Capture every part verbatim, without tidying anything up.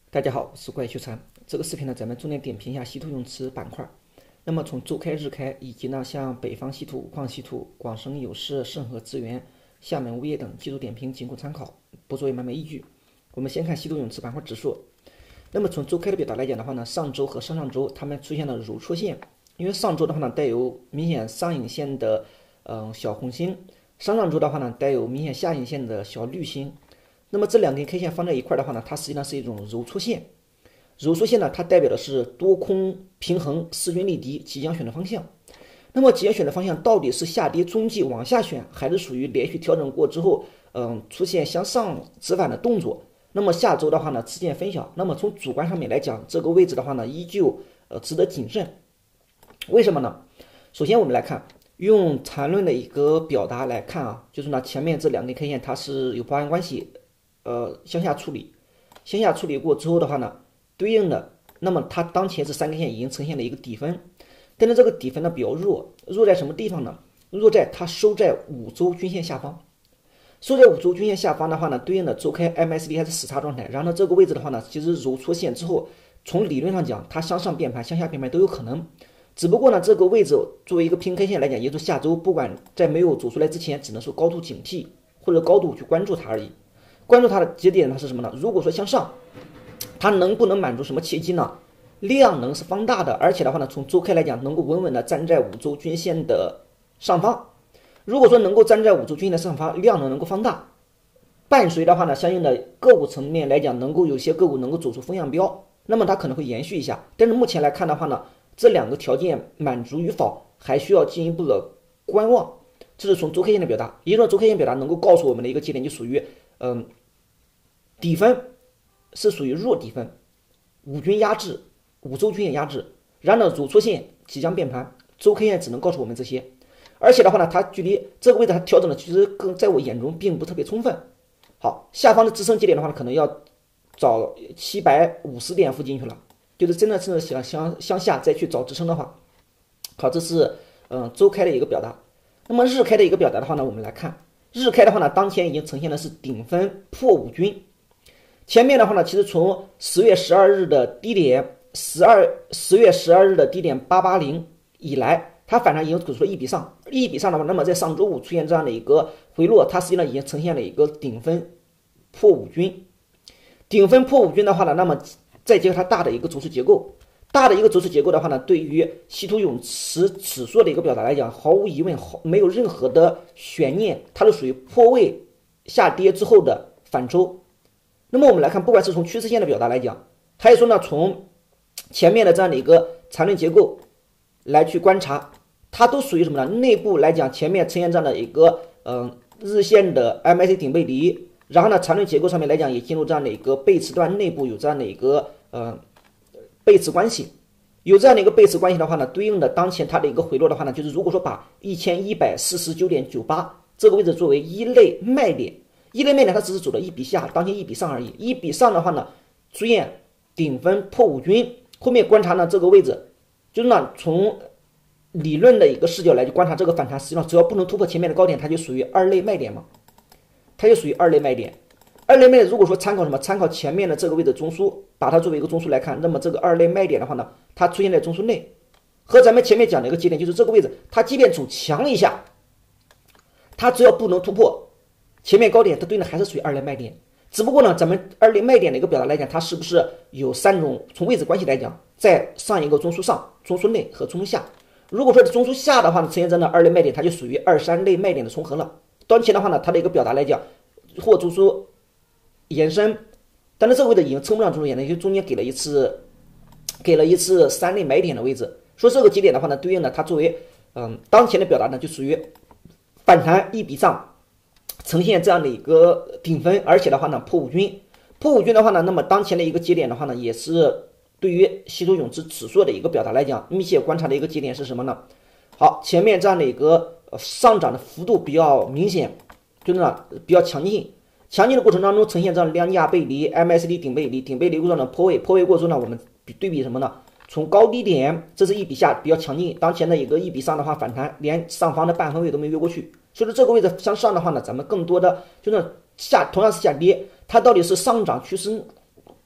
大家好，我是怪秀才。这个视频呢，咱们重点点评一下稀土永磁板块。那么从周开、日开，以及呢像北方稀土、五矿稀土、广深有势、盛和资源、厦门物业等技术点评仅供参考，不作为买卖依据。我们先看稀土永磁板块指数。那么从周开的表达来讲的话呢，上周和上上周它们出现了乳戳线，因为上周的话呢带有明显上影线的嗯、呃、小红星，上上周的话呢带有明显下影线的小绿星。那么这两根 K 线放在一块的话呢，它实际上是一种揉搓线。揉搓线呢，它代表的是多空平衡、势均力敌即将选的方向。那么即将选的方向到底是下跌中继往下选，还是属于连续调整过之后，嗯，出现向上直反的动作？那么下周的话呢，持见分晓。那么从主观上面来讲，这个位置的话呢，依旧呃值得谨慎。为什么呢？首先我们来看，用缠论的一个表达来看啊，就是呢前面这两根 K 线它是有保安关系。呃，向下处理，向下处理过之后的话呢，对应的，那么它当前这三根线已经呈现了一个底分，但是这个底分呢比较弱，弱在什么地方呢？弱在它收在五周均线下方，收在五周均线下方的话呢，对应的周开 M A C D 还是死叉状态，然后呢这个位置的话呢，其实揉搓线之后，从理论上讲，它向上变盘、向下变盘都有可能，只不过呢这个位置作为一个平 K 线来讲，也就是下周不管在没有走出来之前，只能说高度警惕或者高度去关注它而已。关注它的节点它是什么呢？如果说向上，它能不能满足什么契机呢？量能是放大的，而且的话呢，从周开来讲，能够稳稳的站在五周均线的上方。如果说能够站在五周均线的上方，量能能够放大，伴随的话呢，相应的个股层面来讲，能够有些个股能够走出风向标，那么它可能会延续一下。但是目前来看的话呢，这两个条件满足与否，还需要进一步的观望。这是从周 K 线的表达，也就是说周 K 线表达能够告诉我们的一个节点，就属于嗯。底分是属于弱底分，五均压制，五周均线压制，然后呢，揉搓线即将变盘，周 K 线只能告诉我们这些。而且的话呢，它距离这个位置它调整的其实更在我眼中并不特别充分。好，下方的支撑节点的话呢，可能要找七百五十点附近去了，就是真的是想向向下再去找支撑的话，好，这是嗯、呃、周开的一个表达。那么日开的一个表达的话呢，我们来看日开的话呢，当前已经呈现的是顶分破五均。前面的话呢，其实从十月十二日的低点十二十月十二日的低点八八零以来，它反弹已经走出了一笔上，一笔上的话，那么在上周五出现这样的一个回落，它实际上已经呈现了一个顶分破五均。顶分破五均的话呢，那么再结合它大的一个走势结构，大的一个走势结构的话呢，对于稀土永磁指数的一个表达来讲，毫无疑问，没有任何的悬念，它是属于破位下跌之后的反抽。那么我们来看，不管是从趋势线的表达来讲，还是说呢从前面的这样的一个缠论结构来去观察，它都属于什么呢？内部来讲，前面呈现这样的一个嗯、呃、日线的 M A C D 顶背离，然后呢缠论结构上面来讲也进入这样的一个背驰段内部有这样的一个呃背驰关系，有这样的一个背驰关系的话呢，对应的当前它的一个回落的话呢，就是如果说把一千一百四十九点九八这个位置作为一类卖点。一类卖点它只是走了一笔下，当前一笔上而已。一笔上的话呢，出现顶分破五均，后面观察呢这个位置，就是呢从理论的一个视角来去观察这个反弹，实际上只要不能突破前面的高点，它就属于二类卖点嘛，它就属于二类卖点。二类卖点如果说参考什么，参考前面的这个位置中枢，把它作为一个中枢来看，那么这个二类卖点的话呢，它出现在中枢内，和咱们前面讲的一个节点就是这个位置，它即便走强一下，它只要不能突破前面高点，它对应的还是属于二类卖点，只不过呢，咱们二类卖点的一个表达来讲，它是不是有三种从位置关系来讲，在上一个中枢上、中枢内和中枢下。如果说中枢下的话呢，呈现这样的二类卖点，它就属于二三类卖点的重合了。当前的话呢，它的一个表达来讲，或中枢延伸，但是这个位置已经称不上中枢延伸，就中间给了一次给了一次三类买点的位置。说这个节点的话呢，对应的它作为嗯当前的表达呢，就属于反弹一笔上。呈现这样的一个顶分，而且的话呢破五均，破五均的话呢，那么当前的一个节点的话呢，也是对于稀土永磁指数的一个表达来讲，密切观察的一个节点是什么呢？好，前面这样的一个上涨的幅度比较明显，就是呢比较强劲，强劲的过程当中呈现这样量价背离 ，M A C D 顶背离，顶背离过程中的破位，破位过程中呢，我们比对比什么呢？从高低点，这是一笔下比较强劲，当前的一个一笔上的话反弹，连上方的半分位都没越过去。所以说这个位置向上的话呢，咱们更多的就是下同样是下跌，它到底是上涨趋势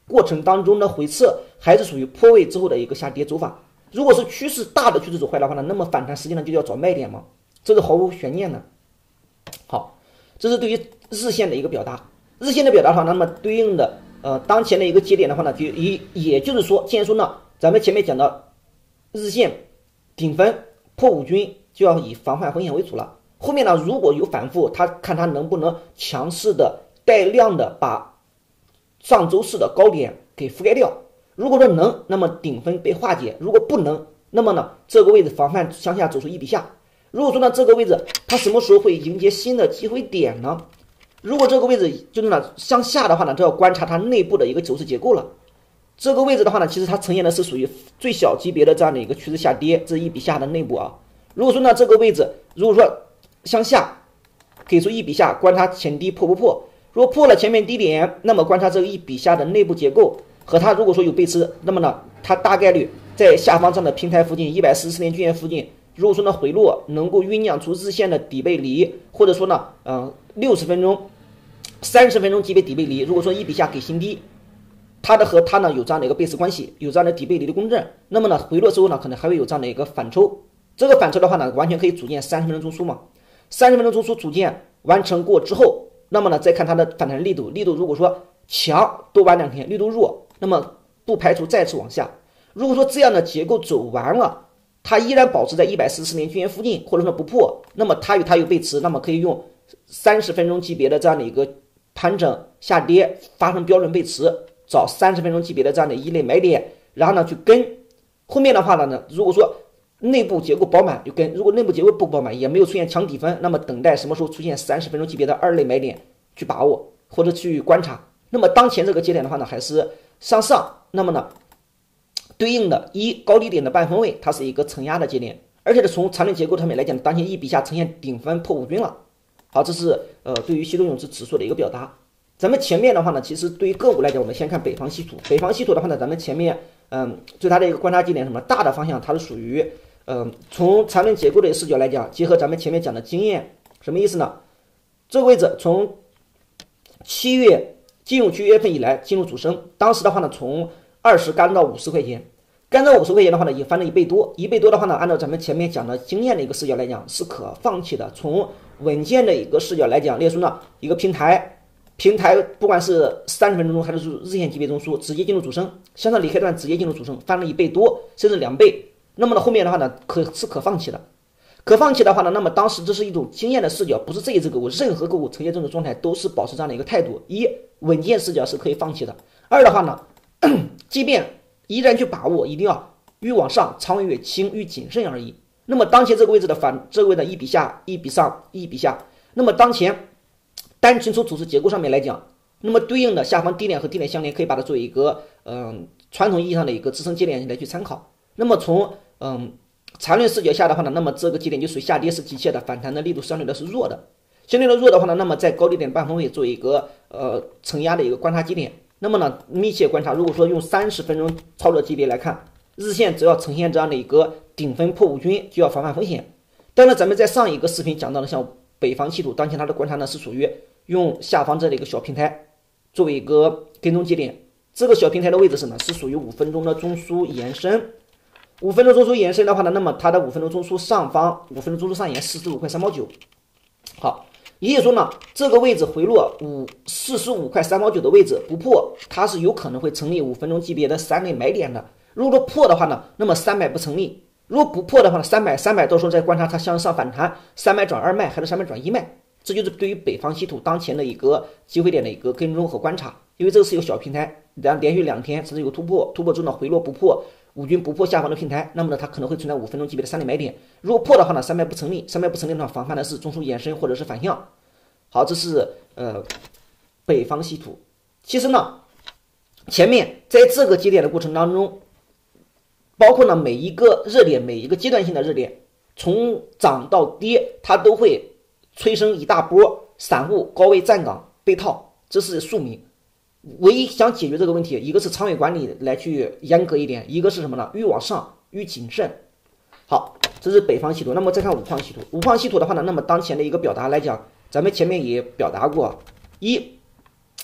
过程当中的回撤，还是属于破位之后的一个下跌走法。如果是趋势大的趋势走坏的话呢，那么反弹实际上就要找卖点嘛，这是毫无悬念的。好，这是对于日线的一个表达。日线的表达的话，那么对应的呃当前的一个节点的话呢，就也也就是说，既然说呢，咱们前面讲到日线顶分破五均，就要以防范风险为主了。后面呢，如果有反复，他看他能不能强势的带量的把上周四的高点给覆盖掉。如果说能，那么顶分被化解；如果不能，那么呢，这个位置防范向下走出一笔下。如果说呢，这个位置它什么时候会迎接新的机会点呢？如果这个位置就是呢向下的话呢，就要观察它内部的一个走势结构了。这个位置的话呢，其实它呈现的是属于最小级别的这样的一个趋势下跌，这一笔下的内部啊。如果说呢，这个位置如果说向下给出一笔下，观察前低破不破。如果破了前面低点，那么观察这个一笔下的内部结构和它如果说有背驰，那么呢，它大概率在下方这样的平台附近一百四十天均线附近，如果说呢回落能够酝酿出日线的底背离，或者说呢，嗯，六十分钟、三十分钟级别底背离，如果说一笔下给新低，它的和它呢有这样的一个背驰关系，有这样的底背离的共振，那么呢回落之后呢，可能还会有这样的一个反抽。这个反抽的话呢，完全可以组建三十分钟中枢嘛。三十分钟中枢组建完成过之后，那么呢再看它的反弹力度，力度如果说强多玩两天，力度弱，那么不排除再次往下。如果说这样的结构走完了，它依然保持在一百四十年均线附近，或者说不破，那么它与它有背驰，那么可以用三十分钟级别的这样的一个盘整下跌发生标准背驰，找三十分钟级别的这样的一类买点，然后呢去跟。后面的话呢，如果说内部结构饱满就跟，如果内部结构不饱满，也没有出现强底分，那么等待什么时候出现三十分钟级别的二类买点去把握或者去观察。那么当前这个节点的话呢，还是向上，那么呢对应的一高低点的半分位，它是一个承压的节点，而且呢从缠论结构上面来讲，当前一笔下呈现顶分破五均了。好，这是呃对于稀土永磁指数的一个表达。咱们前面的话呢，其实对于个股来讲，我们先看北方稀土。北方稀土的话呢，咱们前面嗯对它的一个观察节点什么大的方向，它是属于嗯从缠论结构的视角来讲，结合咱们前面讲的经验，什么意思呢？这个位置从七月进入七月份以来进入主升，当时的话呢，从二十干到五十块钱，干到五十块钱的话呢，也翻了一倍多，一倍多的话呢，按照咱们前面讲的经验的一个视角来讲，是可放弃的。从稳健的一个视角来讲，例如说呢，一个平台，平台不管是三十分钟中还是日线级别中枢，直接进入主升，向上离开段直接进入主升，翻了一倍多，甚至两倍。那么呢，后面的话呢，可是可放弃的。可放弃的话呢，那么当时这是一种经验的视角，不是这一只个股，任何个股呈现这种状态都是保持这样的一个态度：一，稳健视角是可以放弃的；二的话呢，即便依然去把握，一定要越往上仓位越轻，越谨慎而已。那么当前这个位置的反，这个位的一笔下，一笔上，一笔下。那么当前单纯从走势结构上面来讲，那么对应的下方低点和低点相连，可以把它作为一个嗯、呃、传统意义上的一个支撑节点来去参考。那么从嗯缠论视角下的话呢，那么这个节点就属于下跌是急切的，反弹的力度相对的是弱的。相对的弱的话呢，那么在高低点半分位作为一个呃承压的一个观察节点。那么呢，密切观察，如果说用三十分钟操作级别来看，日线只要呈现这样的一个顶分破五均，就要防范风险。当然，咱们在上一个视频讲到的，像北方稀土，当前它的观察呢是属于用下方这样的一个小平台作为一个跟踪节点。这个小平台的位置是呢，是属于五分钟的中枢延伸。五分钟中枢延伸的话呢，那么它的五分钟中枢上方，五分钟中枢上沿四十五块三毛九。好，也就是说呢，这个位置回落五四十五块三毛九的位置不破，它是有可能会成立五分钟级别的三类买点的。如果说破的话呢，那么三百不成立；如果不破的话呢，三百三百到时候再观察它向上反弹，三百转二卖还是三百转一卖，这就是对于北方稀土当前的一个机会点的一个跟踪和观察。因为这个是一个小平台，然后连续两天甚至有突破，突破之后呢回落不破，五均不破下方的平台，那么呢它可能会存在五分钟级别的三类买点。如果破的话呢，三百不成立，三百不成立的话，防范的是中枢延伸或者是反向。好，这是呃北方稀土。其实呢，前面在这个节点的过程当中，包括呢每一个热点，每一个阶段性的热点，从涨到跌，它都会催生一大波散户高位站岗被套，这是宿命。唯一想解决这个问题，一个是仓位管理来去严格一点，一个是什么呢？越往上越谨慎。好，这是北方稀土。那么再看五矿稀土，五矿稀土的话呢，那么当前的一个表达来讲，咱们前面也表达过，一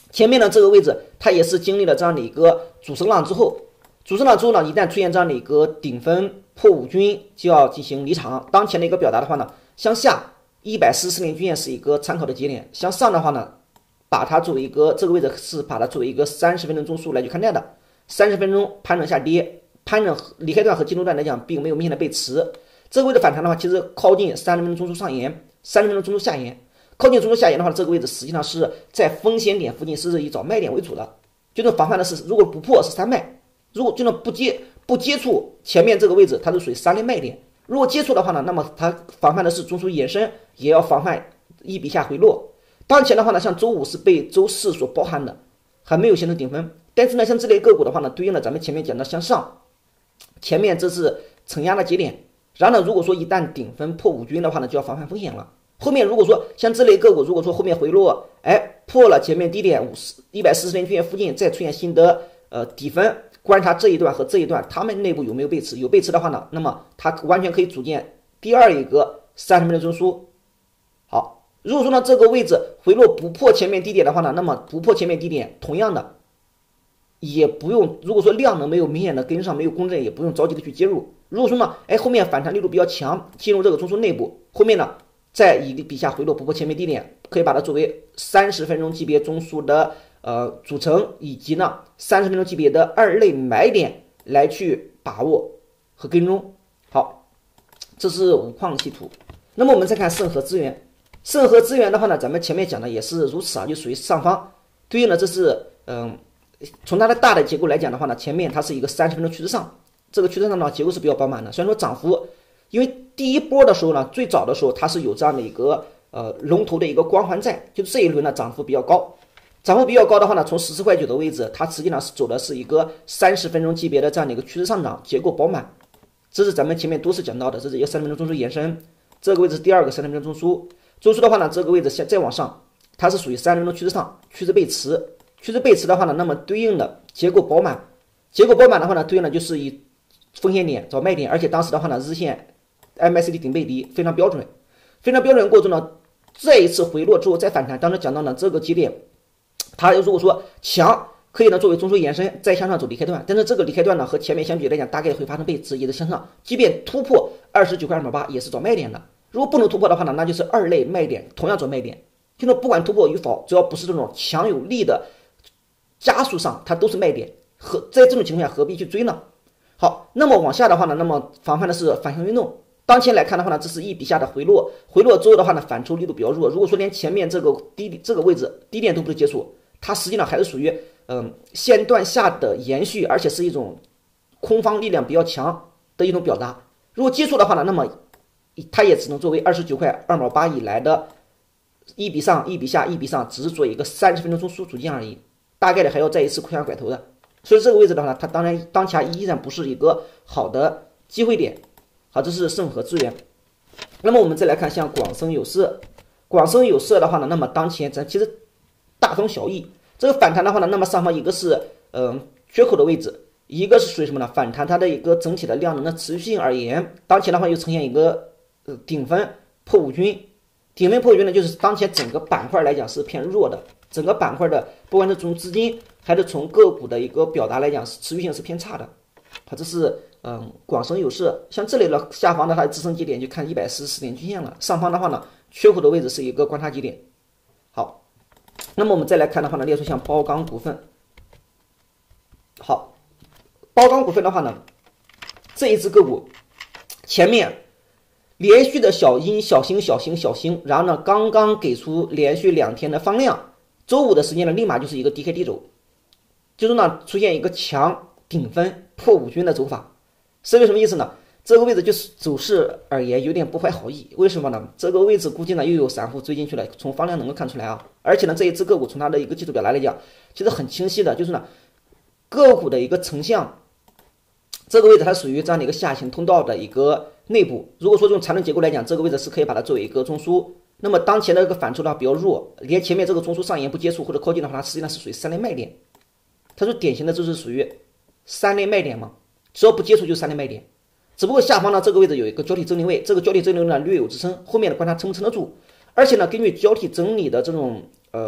前面的这个位置它也是经历了这样的一个主升浪之后，主升浪之后呢，一旦出现这样的一个顶分破五均，就要进行离场。当前的一个表达的话呢，向下一百四十四年均线是一个参考的节点，向上的话呢，把它作为一个这个位置是把它作为一个三十分钟中枢来去看待的。三十分钟盘整下跌，盘整离开段和进入段来讲，并没有明显的背驰。这个位置反弹的话，其实靠近三十分钟中枢上沿，三十分钟中枢下沿。靠近中枢下沿的话，这个位置实际上是在风险点附近，是以找卖点为主的。就能防范的是，如果不破是三卖，如果就能不接不接触前面这个位置，它是属于三类卖点。如果接触的话呢，那么它防范的是中枢延伸，也要防范一笔下回落。当前的话呢，像周五是被周四所包含的，还没有形成顶分。但是呢，像这类个股的话呢，对应了咱们前面讲的向上，前面这是承压的节点。然后呢，如果说一旦顶分破五均的话呢，就要防范风险了。后面如果说像这类个股，如果说后面回落，哎，破了前面低点五十一百四十年均线附近，再出现新的呃底分，观察这一段和这一段，它们内部有没有背驰？有背驰的话呢，那么它完全可以组建第二一个三十分钟中枢。好，如果说呢这个位置回落不破前面低点的话呢，那么不破前面低点，同样的也不用，如果说量能没有明显的跟上，没有攻振，也不用着急的去介入。如果说呢，哎后面反弹力度比较强，进入这个中枢内部，后面呢再以笔下回落不破前面低点，可以把它作为三十分钟级别中枢的呃组成，以及呢三十分钟级别的二类买点来去把握和跟踪。好，这是五矿系图。那么我们再看盛和资源，盛和资源的话呢，咱们前面讲的也是如此啊，就属于上方，对应的这是嗯，从它的大的结构来讲的话呢，前面它是一个三十分钟趋势上，这个趋势上呢结构是比较饱满的，虽然说涨幅。因为第一波的时候呢，最早的时候它是有这样的一个呃龙头的一个光环在，就这一轮呢涨幅比较高，涨幅比较高的话呢，从十四块九的位置，它实际上是走的是一个三十分钟级别的这样的一个趋势上涨，结构饱满。这是咱们前面多次讲到的，这是一个三十分钟中枢延伸，这个位置是第二个三十分钟中枢。中枢的话呢，这个位置先再往上，它是属于三十分钟趋势上，趋势背驰，趋势背驰的话呢，那么对应的结构饱满，结构饱满的话呢，对应的就是以风险点找卖点，而且当时的话呢，日线M A C D 顶背离非常标准，非常标准过程呢，再一次回落之后再反弹。当时讲到呢，这个节点，它如果说强，可以呢作为中枢延伸，再向上走离开段。但是这个离开段呢，和前面相比来讲，大概会发生背驰，也是向上。即便突破二十九块二毛八，也是找卖点的。如果不能突破的话呢，那就是二类卖点，同样找卖点。就是不管突破与否，只要不是这种强有力的加速上，它都是卖点。何在这种情况下何必去追呢？好，那么往下的话呢，那么防范的是反向运动。当前来看的话呢，这是一笔下的回落，回落之后的话呢，反抽力度比较弱。如果说连前面这个低这个位置低点都不能接触，它实际上还是属于嗯线段下的延续，而且是一种空方力量比较强的一种表达。如果接触的话呢，那么它也只能作为二十九块二毛八以来的一笔上一笔下一笔上，只是做一个三十分钟中枢组件而已，大概率还要再一次亏向拐头的。所以这个位置的话呢，它当然当前依然不是一个好的机会点。好，这是盛和资源。那么我们再来看像广生有色，广生有色的话呢，那么当前咱其实大同小异。这个反弹的话呢，那么上方一个是嗯、呃、缺口的位置，一个是属于什么呢？反弹它的一个整体的量能的持续性而言，当前的话又呈现一个呃顶分破五均，顶分破五均呢，就是当前整个板块来讲是偏弱的，整个板块的不管是从资金还是从个股的一个表达来讲，持续性是偏差的。好，这是嗯广生有色，像这类的下方的它的支撑节点就看一百四十四点均线了，上方的话呢，缺口的位置是一个观察节点。好，那么我们再来看的话呢，列出像包钢股份。好，包钢股份的话呢，这一只个股前面连续的小阴小星小星小星，然后呢刚刚给出连续两天的放量，周五的时间呢立马就是一个低开低走，就是呢出现一个强顶分破五均的走法，是为什么意思呢？这个位置就是走势而言有点不怀好意，为什么呢？这个位置估计呢又有散户追进去了，从放量能够看出来啊。而且呢这一只个股从它的一个技术表达来讲，其实很清晰的，就是呢个股的一个成像，这个位置它属于这样的一个下行通道的一个内部。如果说用缠论结构来讲，这个位置是可以把它作为一个中枢。那么当前的这个反抽的话比较弱，连前面这个中枢上沿不接触或者靠近的话，它实际上是属于三类卖点。它说典型的就是属于三类卖点嘛，只要不接触就三类卖点。只不过下方呢这个位置有一个交替整理位，这个交替整理呢略有支撑，后面的观察撑不撑得住。而且呢根据交替整理的这种呃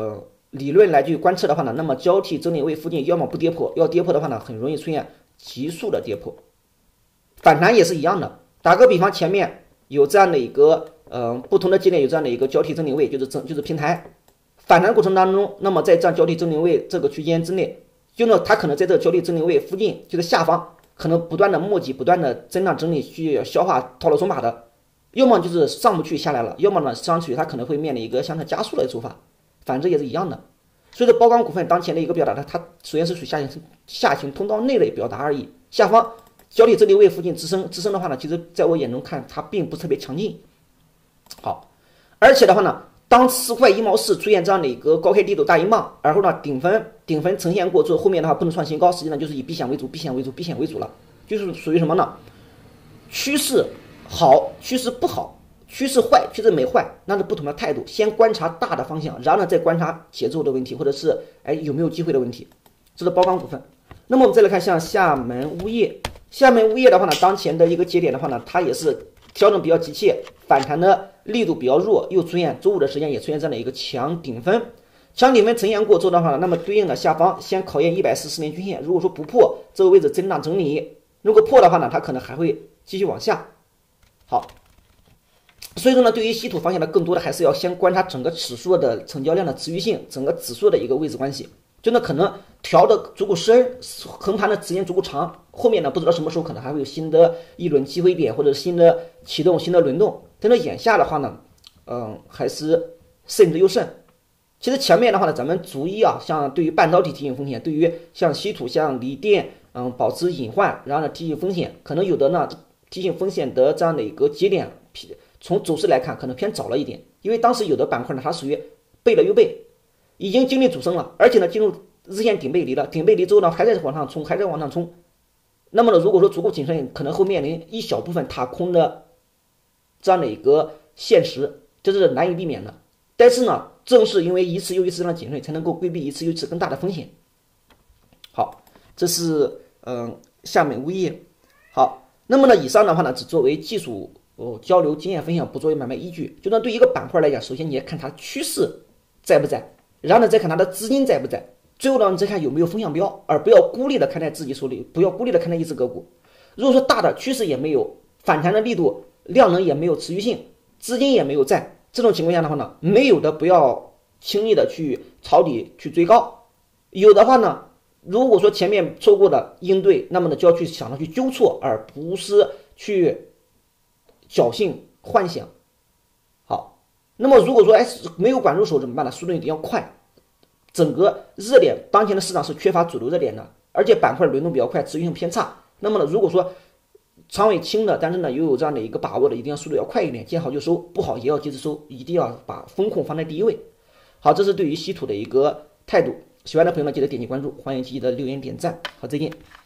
理论来去观测的话呢，那么交替整理位附近要么不跌破，要跌破的话呢，很容易出现急速的跌破。反弹也是一样的，打个比方，前面有这样的一个呃不同的节点有这样的一个交替整理位，就是整就是平台反弹过程当中，那么在这样交替整理位这个区间之内，就呢它可能在这个交替整理位附近，就是下方可能不断的磨叽，不断的震荡整理去消化套牢筹码的，要么就是上不去下来了，要么呢上去它可能会面临一个向上加速的走法。反之也是一样的，所以说宝钢股份当前的一个表达，它它首先是属于下行下行通道内的表达而已。下方交替整理位附近支撑支撑的话呢，其实在我眼中看它并不特别强劲。好，而且的话呢，当四块一毛四出现这样的一个高开低走大阴棒，然后呢顶分顶分呈现过之后，后面的话不能创新高，实际上就是以避险为主，避险为主，避险为主了，就是属于什么呢？趋势好，趋势不好。趋势坏，趋势没坏，那是不同的态度。先观察大的方向，然后呢再观察节奏的问题，或者是哎有没有机会的问题。这是宝钢股份。那么我们再来看像厦门物业，厦门物业的话呢，当前的一个节点的话呢，它也是调整比较急切，反弹的力度比较弱，又出现周五的时间也出现这样的一个强顶分。强顶分呈现过之后的话呢，那么对应的下方先考验一百四十年均线，如果说不破这个位置震荡整理，如果破的话呢，它可能还会继续往下。好。所以说呢，对于稀土方向的，更多的还是要先观察整个指数的成交量的持续性，整个指数的一个位置关系。就那可能调的足够深，横盘的时间足够长，后面呢不知道什么时候可能还会有新的一轮机会点，或者新的启动、新的轮动。但是眼下的话呢，嗯，还是慎之又慎。其实前面的话呢，咱们逐一啊，像对于半导体提醒风险，对于像稀土、像锂电，嗯，保持隐患，然后呢提醒风险，可能有的呢提醒风险的这样的一个节点。从走势来看，可能偏早了一点，因为当时有的板块呢，它属于背了又背，已经经历主升了，而且呢，进入日线顶背离了，顶背离之后呢，还在往上冲，还在往上冲。那么呢，如果说足够谨慎，可能会面临一小部分踏空的这样的一个现实，这是难以避免的。但是呢，正是因为一次又一次的谨慎，才能够规避一次又一次更大的风险。好，这是嗯厦门物业。好，那么呢，以上的话呢，只作为技术。哦，交流经验分享，不作为买卖依据。就算对一个板块来讲，首先你要看它趋势在不在，然后呢再看它的资金在不在，最后呢你再看有没有风向标，而不要孤立的看待自己手里，不要孤立的看待一只个股。如果说大的趋势也没有，反弹的力度、量能也没有持续性，资金也没有在，这种情况下的话呢，没有的不要轻易的去抄底去追高，有的话呢，如果说前面错过的应对，那么呢就要去想着去纠错，而不是去侥幸幻想。好，那么如果说哎没有管住手怎么办呢？速度一定要快。整个热点当前的市场是缺乏主流热点的，而且板块轮动比较快，持续性偏差。那么呢，如果说仓位轻的，但是呢又有这样的一个把握的，一定要速度要快一点，见好就收，不好也要及时收，一定要把风控放在第一位。好，这是对于稀土的一个态度。喜欢的朋友呢，记得点击关注，欢迎积极的留言点赞。好，再见。